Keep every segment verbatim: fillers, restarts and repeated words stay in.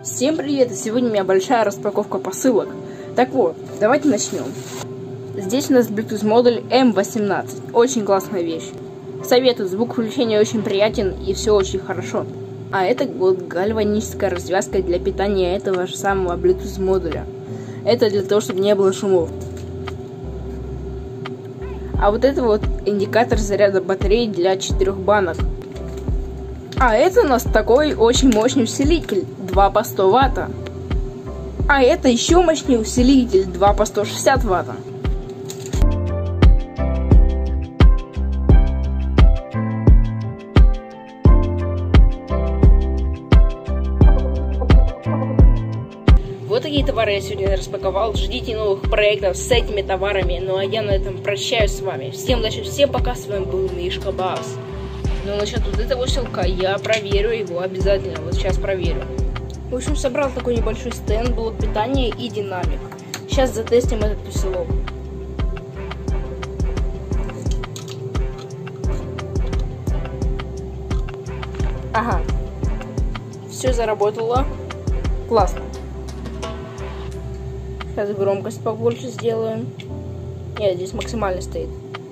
Всем привет, и сегодня у меня большая распаковка посылок. Так вот, давайте начнем. Здесь у нас Bluetooth модуль эм восемнадцать, очень классная вещь. Советую, звук включения очень приятен и все очень хорошо. А это вот гальваническая развязка для питания этого же самого Bluetooth модуля. Это для того, чтобы не было шумов. А вот это вот индикатор заряда батареи для четырёх банок. А это у нас такой очень мощный усилитель, два по сто ватта. А это еще мощнее усилитель, два по сто шестьдесят ватта. Вот такие товары я сегодня распаковал. Ждите новых проектов с этими товарами. Ну а я на этом прощаюсь с вами. Всем удачи, всем пока. С вами был Мишка Бас. Но насчет вот этого селка я проверю его обязательно. Вот сейчас проверю. В общем, собрал такой небольшой стенд, блок питания и динамик. Сейчас затестим этот усилок. Ага. Все заработало. Классно. Сейчас громкость побольше сделаем. Нет, здесь максимально стоит.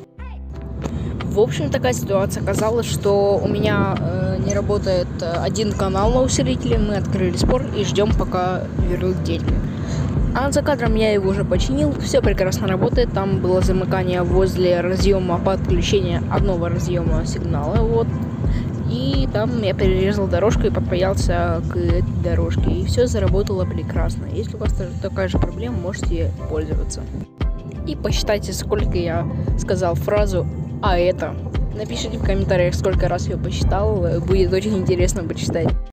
В общем, такая ситуация. Оказалось, что у меня э, не работает один канал на усилителе. Мы открыли спор и ждем, пока вернут деньги. А за кадром я его уже починил. Все прекрасно работает. Там было замыкание возле разъема подключения одного разъема сигнала. Вот. И там я перерезал дорожку и подпаялся к этой дорожке. И все заработало прекрасно. Если у вас такая же проблема, можете пользоваться. И посчитайте, сколько я сказал фразу «а это». Напишите в комментариях, сколько раз я посчитал. Будет очень интересно почитать.